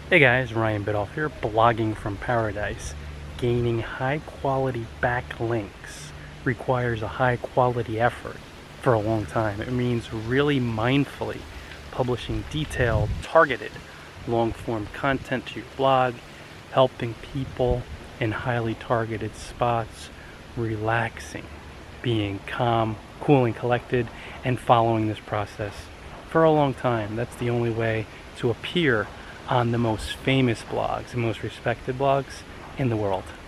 Hey guys, Ryan Bidoff here, blogging from paradise. Gaining high quality backlinks requires a high quality effort for a long time. It means really mindfully publishing detailed, targeted, long form content to your blog, helping people in highly targeted spots, relaxing, being calm, cool and collected, and following this process for a long time. That's the only way to appear on the most famous blogs, the most respected blogs in the world.